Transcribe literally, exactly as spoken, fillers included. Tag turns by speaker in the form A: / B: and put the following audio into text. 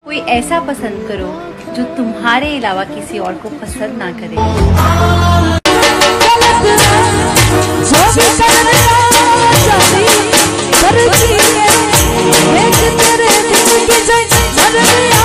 A: कोई ऐसा पसंद करो जो तुम्हारे अलावा किसी और को पसंद ना करे।
B: तेरे दिल की